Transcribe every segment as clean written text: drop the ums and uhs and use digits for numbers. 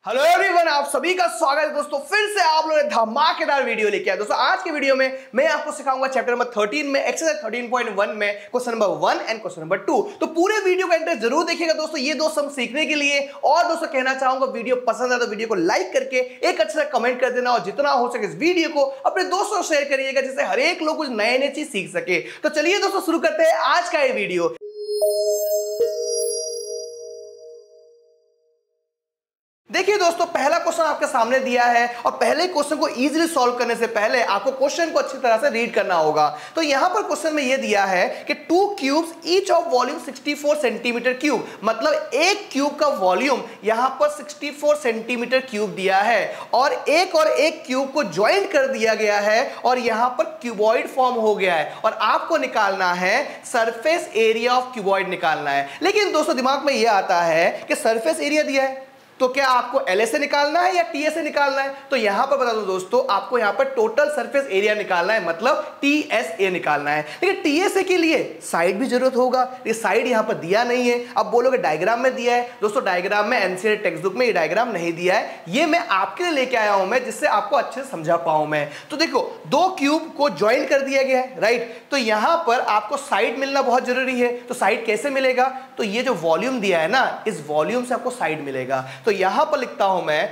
Hello everyone, आप सभी का स्वागत है दोस्तों। फिर से आप लोगों ने धमाकेदार वीडियो लेके आए दोस्तों। आज के वीडियो में मैं आपको सिखाऊंगा चैप्टर नंबर 13 में एक्सरसाइज 13.1 में question number 1 and question number 2। तो पूरे वीडियो का इंटरेस्ट जरूर देखिएगा दोस्तों, ये दोस्त हम सीखने के लिए। और दोस्तों कहना चाहूंगा, वीडियो पसंद है तो वीडियो को लाइक करके एक अच्छा कमेंट कर देना और जितना हो सके इस वीडियो को अपने दोस्तों को शेयर करिएगा, जिससे हर एक लोग कुछ नए नए चीज सीख सके। तो चलिए दोस्तों शुरू करते हैं आज का ये वीडियो। देखिए दोस्तों, पहला क्वेश्चन आपके सामने दिया है और पहले क्वेश्चन को इजीली सॉल्व करने से पहले आपको क्वेश्चन को अच्छी तरह से रीड करना होगा। तो यहां पर क्वेश्चन में यह दिया है कि 2 cubes each of volume 64 centimetre cube, मतलब एक क्यूब का वॉल्यूम यहां पर 64 सेंटीमीटर क्यूब दिया है और एक क्यूब को ज्वाइन कर दिया गया है और यहां पर क्यूबॉइड फॉर्म हो गया है और आपको निकालना है सरफेस एरिया ऑफ क्यूबॉइड निकालना है। लेकिन दोस्तों दिमाग में यह आता है कि सरफेस एरिया दिया है तो क्या आपको LA से निकालना है या TA से निकालना है? तो यहां पर बता दो दोस्तों, आपको यहां पर टोटल सरफेस एरिया निकालना है, मतलब TSA निकालना है। लेकिन TSA के लिए साइड भी जरूरत होगा, ये साइड यहां पर दिया नहीं है। अब बोलोगे डायग्राम में दिया है। दोस्तों डायग्राम में NCERT टेक्स्ट बुक में ये डायग्राम नहीं दिया है, ये मैं आपके लिए लेके आया हूं मैं, जिससे आपको अच्छे से समझा पाऊं मैं। तो देखो, 2 क्यूब को ज्वाइन कर दिया गया है, राइट। तो यहां पर आपको साइड मिलना बहुत जरूरी है। तो साइड कैसे मिलेगा? तो ये जो वॉल्यूम दिया है ना, इस वॉल्यूम से आपको साइड मिलेगा। तो यहां पर लिखता हूं मैं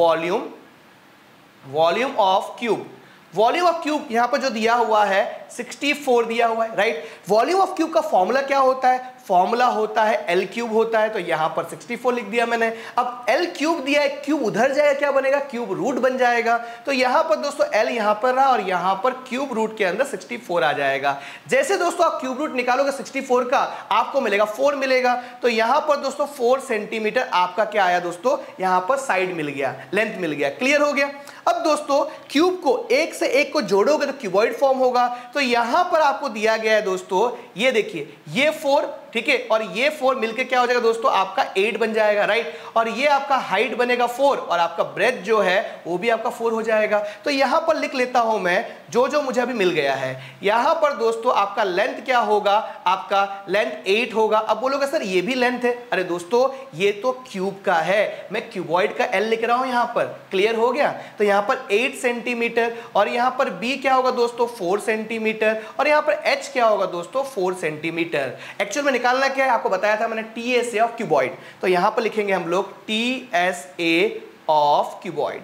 volume of cube. Volume of cube यहां पर जो दिया हुआ है 64 दिया हुआ है, राइट। वॉल्यूम ऑफ क्यूब का फॉर्मूला क्या होता है? फॉर्मूला होता है L क्यूब होता है। तो यहां पर 64 लिख दिया मैंने। अब L क्यूब दिया है, क्यूब उधर जाएगा, क्या बनेगा? क्यूब रूट बन जाएगा। तो यहां पर दोस्तों L यहां पर रहा और यहां पर क्यूब रूट के अंदर 64 आ जाएगा। जैसे दोस्तों आप क्यूब रूट निकालोगे 64 का, आपको मिलेगा 4 मिलेगा। तो यहां पर दोस्तों 4 सेंटीमीटर आपका क्या आया दोस्तों? यहां पर साइड मिल गया, लेंथ मिल गया। क्लियर हो गया? अब दोस्तों क्यूब को एक से एक को जोड़ोगे तो क्यूबॉइड फॉर्म होगा। तो यहां पर आपको दिया गया है दोस्तों, ये देखिए, ये 4, ठीक है, और ये 4 मिलकर क्या हो जाएगा दोस्तों? आपका 8 बन जाएगा, राइट। और ये आपका हाइट बनेगा 4 और आपका ब्रेथ जो है वो भी आपका 4 हो जाएगा। तो यहां पर लिख लेता हूं मैं जो मुझे अभी मिल गया है। यहां पर दोस्तों आपका लेंथ क्या होगा? आपका लेंथ 8 होगा। अब बोलोगे सर ये भी लेंथ है। अरे दोस्तों ये तो क्यूब का है, मैं क्यूबॉइड का L लिख रहा हूं यहां पर। क्लियर हो गया? तो यहां पर 8 सेंटीमीटर और यहां पर B क्या होगा दोस्तों? 4 सेंटीमीटर और यहां पर H क्या होगा दोस्तों? 4 सेंटीमीटर। एक्चुअल में निकालना क्या है आपको बताया था मैंने, TSA ऑफ क्यूबॉइड। तो यहां पर लिखेंगे हम लोग TSA of cuboid.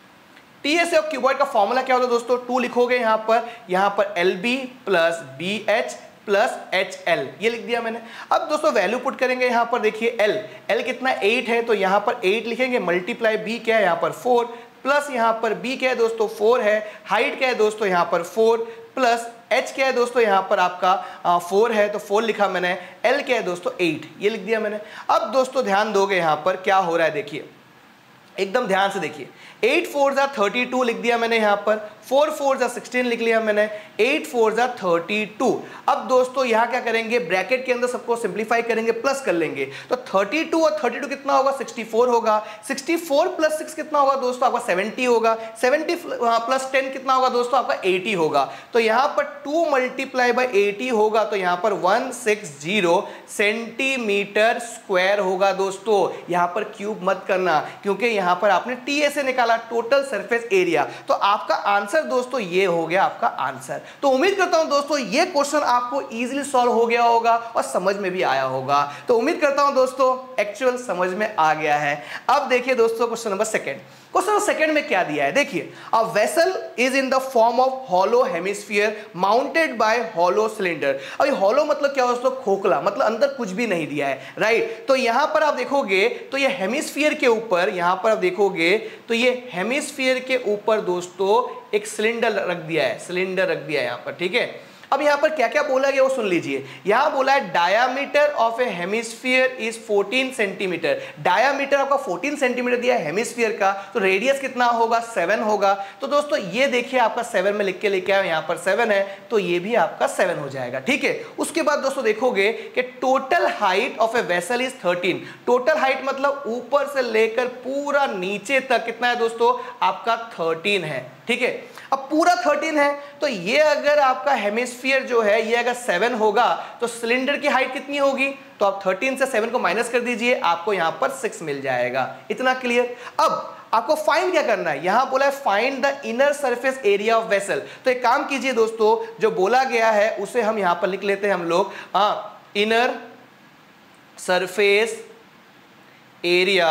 TSA of cuboid का फॉर्मूला क्या होता है दोस्तों? 2 लिखोगे यहां पर LB plus BH plus HL, ये लिख दिया मैंने। अब दोस्तों वैल्यू पुट करेंगे यहां पर। देखिए L कितना 8 है, तो यहां पर 8 लिखेंगे, मल्टीप्लाई B क्या है यहां पर 4, प्लस यहां पर B क्या है दोस्तों? 4 है। हाइट क्या है दोस्तों? यहां पर 4, प्लस H क्या है दोस्तों? यहां पर आपका 4 है, तो 4 लिखा मैंने। L क्या है दोस्तों? 8, ये लिख दिया मैंने। अब दोस्तों ध्यान दोगे यहां पर क्या हो रहा है, देखिए एकदम ध्यान से देखिए। 8 4 32 लिख दिया मैंने यहां पर, 4 4 16 लिख लिया मैंने, 8 4 32। अब दोस्तों यहां क्या करेंगे? ब्रैकेट के अंदर सबको सिंप्लीफाई करेंगे, प्लस कर लेंगे। तो 32 और 32 कितना होगा? 64 होगा। 64 प्लस 6 कितना होगा दोस्तों? आपका 70 होगा। 70 प्लस 10 कितना होगा दोस्तों? आपका 80 होगा। तो यहां पर 2 मल्टीप्लाई बाय 80 होगा, तो यहां पर 160 सेंटीमीटर स्क्वायर होगा दोस्तों। यहां पर क्यूब मत करना, क्योंकि यहां पर आपने TSA निकाला, टोटल सरफेस एरिया। तो आपका आंसर दोस्तों ये हो गया आपका आंसर। तो उम्मीद करता हूं दोस्तों ये क्वेश्चन आपको इजीली सॉल्व हो गया होगा और समझ में भी आया होगा। तो उम्मीद करता हूं दोस्तों एक्चुअल समझ में आ गया है। अब देखिए दोस्तों क्वेश्चन नंबर 2। क्वेश्चन सेकंड में क्या दिया है? देखिए, a vessel is in the form of hollow hemisphere mounted by hollow cylinder. अब ये हॉलो मतलब क्या दोस्तों? खोखला, मतलब अंदर कुछ भी नहीं दिया है, राइट। तो यहां पर आप देखोगे तो ये हेमिस्फीयर के ऊपर, यहां पर आप देखोगे तो ये हेमिस्फीयर के ऊपर दोस्तों एक सिलेंडर रख दिया है, सिलेंडर रख दिया है यहां पर, ठीक है। अब यहां पर क्या क्या बोला गया वो सुन लीजिए। यहां बोला है diameter of a hemisphere is 14 centimetre. Diameter आपका 14 सेंटीमीटर दिया है हेमिस्फीयर का, तो रेडियस कितना होगा? 7 होगा। तो दोस्तों ये देखिए आपका 7 में लिख के लेके आया, यहां पर 7 है, तो ये भी आपका 7 हो जाएगा, ठीक है। उसके बाद दोस्तों देखोगे कि total height of a vessel is 13। Total height मतलब ऊपर से लेकर पूरा नीचे तक कितना है दोस्तों? आपका 13 है। ठीक है। अब पूरा 13 है, तो ये अगर आपका हेमिस्फीयर जो है ये अगर 7 होगा तो सिलेंडर की हाइट कितनी होगी, तो आप 13 से 7 को माइनस कर दीजिए, आपको यहां पर 6 मिल जाएगा। इतना क्लियर। अब आपको फाइंड क्या करना है, यहां बोला है find the inner surface area of vessel. तो एक काम कीजिए दोस्तों, जो बोला गया है उसे हम यहां पर लिख लेते हैं हम लोग, inner surface area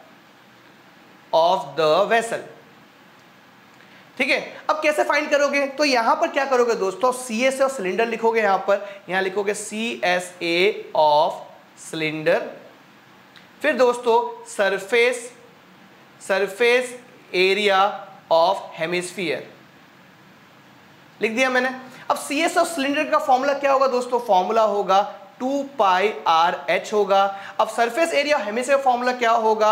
of the vessel. ठीक है। अब कैसे फाइंड करोगे, तो यहां पर क्या करोगे दोस्तों, CSA ऑफ सिलेंडर लिखोगे, यहां पर यहां लिखोगे CSA ऑफ सिलेंडर, फिर दोस्तों सरफेस एरिया ऑफ हेमिस्फीयर लिख दिया मैंने। अब CSA ऑफ सिलेंडर का फॉर्मूला क्या होगा दोस्तों, फॉर्मूला होगा 2πRh होगा। अब सरफेस एरिया हेमिस्फीयर फॉर्मूला क्या होगा,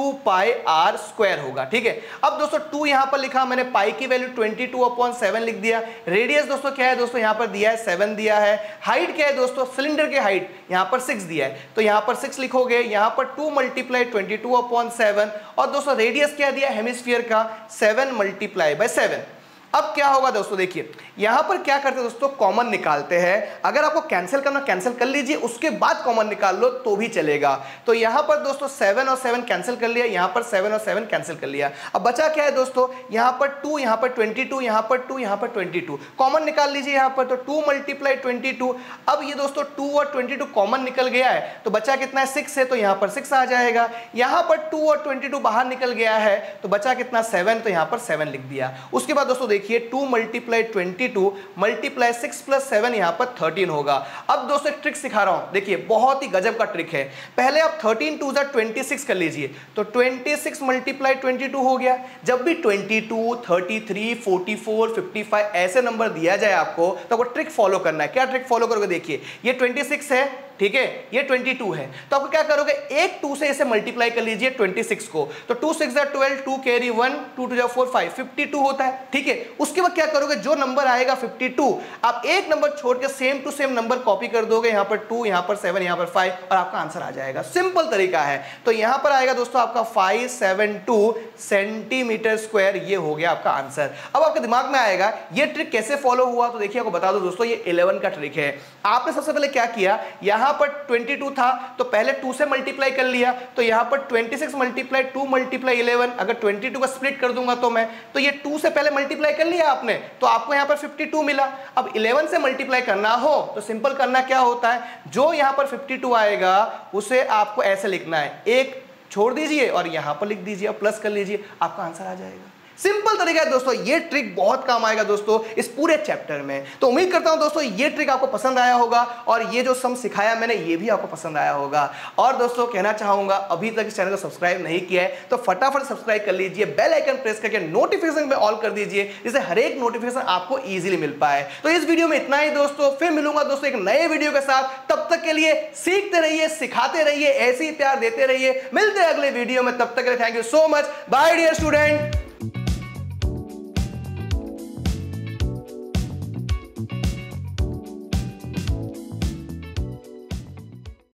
2πr² होगा। ठीक है। अब दोस्तों 2 यहां पर लिखा मैंने, पाई की वैल्यू 22/7 लिख दिया। रेडियस दोस्तों क्या है दोस्तों, यहां पर दिया है 7 दिया है। हाइट क्या है दोस्तों, सिलेंडर की हाइट यहां पर 6 दिया है, तो यहां पर 6 लिखोगे, यहां पर 2 × 22/7, और दोस्तों रेडियस क्या दिया हेमिस्फीयर का, 7 × 7। अब क्या होगा दोस्तों, देखिए यहां पर क्या करते हैं दोस्तों, कॉमन निकालते हैं। अगर आपको कैंसिल करना कैंसिल कर लीजिए, उसके बाद कॉमन निकाल लो तो भी चलेगा। तो यहां पर दोस्तों 7 और 7 कैंसिल कर लिया, यहां पर 7 और 7 कैंसिल कर लिया। अब बचा क्या है दोस्तों, यहां पर 2, यहां पर 22, यहां पर 2, यहां पर 22, कॉमन निकाल लीजिए यहां पर, तो 2 × 22। अब ये दोस्तों 2 और 22 कॉमन निकल गया है, तो बचा कितना है, 6 है, तो यहां पर 6 आ जाएगा। यहां पर 2 और 22 बाहर निकल गया है, तो बचा कितना 7, तो यहां पर 7 लिख दिया। उसके बाद दोस्तों देखिए 2 × 22 × 6 + 7 यहां पर 13 होगा। अब दोस्तों एक ट्रिक सिखा रहा हूं, देखिए बहुत ही गजब का ट्रिक है। पहले आप 13 2 26 कर लीजिए, तो 26 × 22 हो गया। जब भी 22, 33, 44, 55 ऐसे नंबर दिया जाए आपको, तो आपको ट्रिक फॉलो करना है। क्या ट्रिक फॉलो करोगे, देखिए ये 26 है, ठीक है, ये 22 है, तो आपको क्या करोगे, एक 2 से इसे मल्टीप्लाई कर लीजिए 26 को, तो 2 × 6 = 12, 2 कैरी 1, 2 × 2 = 4, 5, 52 होता है। ठीक है। उसके बाद क्या करोगे, जो नंबर आएगा 52, आप एक नंबर छोड़ के same to same number copy कर दोगे, यहां पर 2, यहां पर 7, यहां पर 5, और आपका आंसर आ जाएगा। सिंपल तरीका है। तो यहां पर आएगा दोस्तों आपका 572 cm², ये हो गया आपका आंसर। अब आपके दिमाग में आएगा ये ट्रिक कैसे फॉलो हुआ, तो देखिए आपको बता दो दोस्तों, ये 11 का ट्रिक है। आपने सबसे पहले क्या किया, यहां पर 22 था तो पहले 2 से मल्टीप्लाई कर लिया, तो यहां पर 26 × 2 × 11, अगर 22 का स्प्लिट कर दूंगा तो मैं, तो ये 2 से पहले मल्टीप्लाई कर लिया आपने, तो आपको यहां पर 52 मिला। अब 11 से मल्टीप्लाई करना हो तो सिंपल करना क्या होता है, जो यहां पर 52 आएगा उसे आपको ऐसे लिखना है, एक छोड़ दीजिए और यहां पर लिख दीजिए और प्लस कर लीजिए, आपका आंसर आ जाएगा। सिंपल तरीका है दोस्तों, ये ट्रिक बहुत काम आएगा दोस्तों इस पूरे चैप्टर में। तो उम्मीद करता हूं दोस्तों ये ट्रिक आपको पसंद आया होगा, और ये जो सम सिखाया मैंने ये भी आपको पसंद आया होगा। और दोस्तों कहना चाहूंगा, अभी तक इस चैनल को सब्सक्राइब नहीं किया है तो फटाफट सब्सक्राइब कर लीजिए, बेल आइकन प्रेस करके नोटिफिकेशन में ऑल कर दीजिए, जिससे हर एक नोटिफिकेशन आपको ईजिली मिल पाए। तो इस वीडियो में इतना ही दोस्तों, फिर मिलूंगा दोस्तों एक नए वीडियो के साथ। तब तक के लिए सीखते रहिए, सिखाते रहिए, ऐसे ही प्यार देते रहिए। मिलते हैं अगले वीडियो में, तब तक के लिए thank you so much, bye dear student.